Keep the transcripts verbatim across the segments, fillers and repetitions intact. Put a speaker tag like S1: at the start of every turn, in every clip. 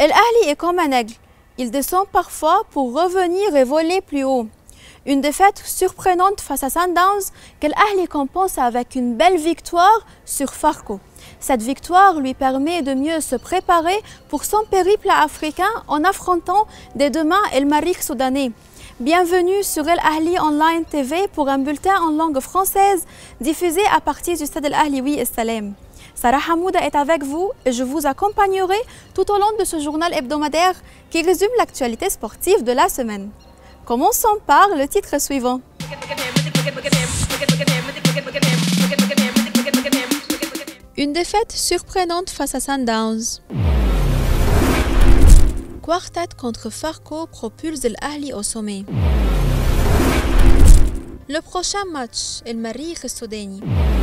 S1: El Ahly est comme un aigle. Il descend parfois pour revenir et voler plus haut. Une défaite surprenante face à Sundowns qu'El Ahly compense avec une belle victoire sur Farco. Cette victoire lui permet de mieux se préparer pour son périple africain en affrontant dès demain El Merreikh soudanais. Bienvenue sur El Ahly Online T V pour un bulletin en langue française diffusé à partir du stade El Ahly Oui El Salem. Sarah Hamouda est avec vous et je vous accompagnerai tout au long de ce journal hebdomadaire qui résume l'actualité sportive de la semaine. Commençons par le titre suivant. Une défaite surprenante face à Sundowns. Quartet contre Farco propulse El Ahly au sommet. Le prochain match, El Merreikh Soudani.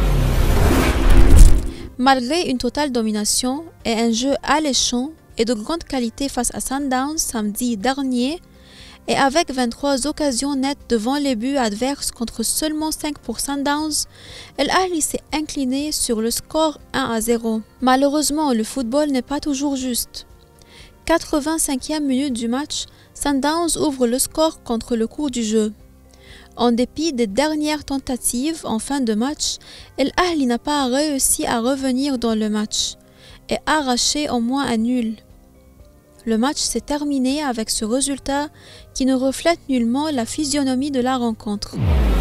S1: Malgré une totale domination et un jeu alléchant et de grande qualité face à Sundowns samedi dernier, et avec vingt-trois occasions nettes devant les buts adverses contre seulement cinq pour Sundowns, El Ahly s'est incliné sur le score un à zéro. Malheureusement, le football n'est pas toujours juste. quatre-vingt-cinquième minute du match, Sundowns ouvre le score contre le cours du jeu. En dépit des dernières tentatives en fin de match, El Ahly n'a pas réussi à revenir dans le match et arraché au moins un nul. Le match s'est terminé avec ce résultat qui ne reflète nullement la physionomie de la rencontre.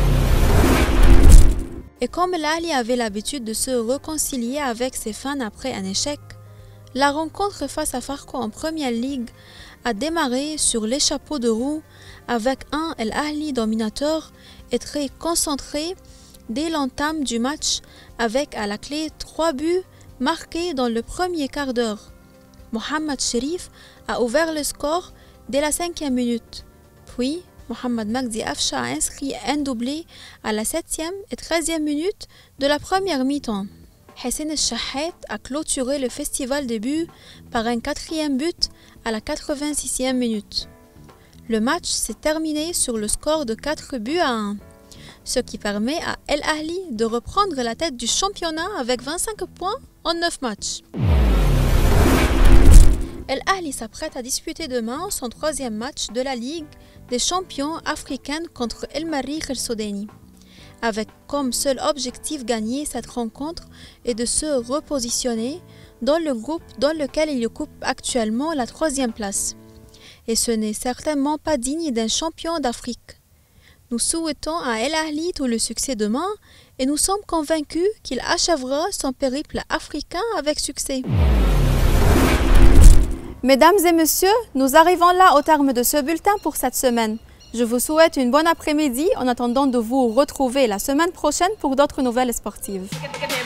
S1: Et comme El Ahly avait l'habitude de se réconcilier avec ses fans après un échec, la rencontre face à Farco en Première Ligue a démarré sur les chapeaux de roue avec un El Ahly dominateur et très concentré dès l'entame du match avec à la clé trois buts marqués dans le premier quart d'heure. Mohamed Cherif a ouvert le score dès la cinquième minute. Puis, Mohamed Magdi Afcha a inscrit un doublé à la septième et treizième minute de la première mi-temps. Hessine Chahet a clôturé le festival des buts par un quatrième but à la quatre-vingt-sixième minute. Le match s'est terminé sur le score de quatre buts à un, ce qui permet à El Ahly de reprendre la tête du championnat avec vingt-cinq points en neuf matchs. El Ahly s'apprête à disputer demain son troisième match de la Ligue des champions africaine contre El Merreikh Soudani, avec comme seul objectif gagner cette rencontre et de se repositionner dans le groupe dans lequel il occupe actuellement la troisième place. Et ce n'est certainement pas digne d'un champion d'Afrique. Nous souhaitons à El Ahly tout le succès demain et nous sommes convaincus qu'il achèvera son périple africain avec succès. Mesdames et messieurs, nous arrivons là au terme de ce bulletin pour cette semaine. Je vous souhaite une bonne après-midi en attendant de vous retrouver la semaine prochaine pour d'autres nouvelles sportives.